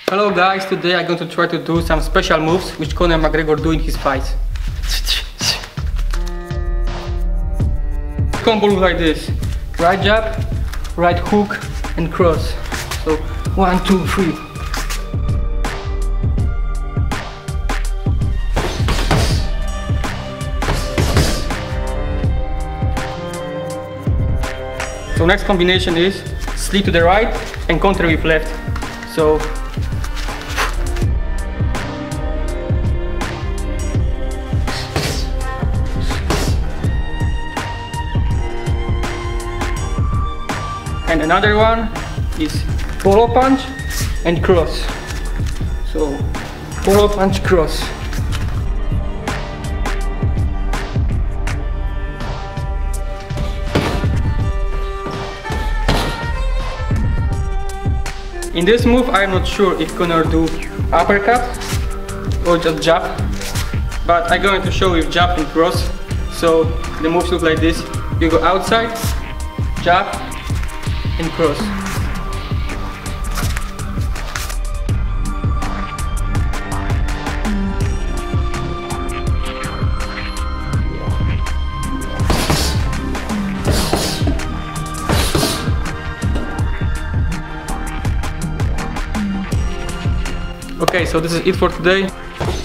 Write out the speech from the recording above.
Hello guys, today I'm going to try to do some special moves which Conor McGregor do in his fights. Combo look like this: right jab, right hook and cross. So 1, 2, 3. So next combination is slip to the right and counter with left. So and another one is polo punch and cross. So polo punch, cross. In this move, I'm not sure if Conor do uppercut or just jab, but I'm going to show with jab and cross. So the moves look like this: you go outside, jab, and cross. Okay, so this is it for today.